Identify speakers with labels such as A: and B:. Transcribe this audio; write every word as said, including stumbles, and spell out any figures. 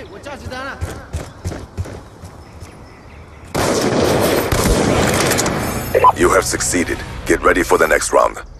A: 我驾驶单了。
B: You have succeeded. Get ready for the next round.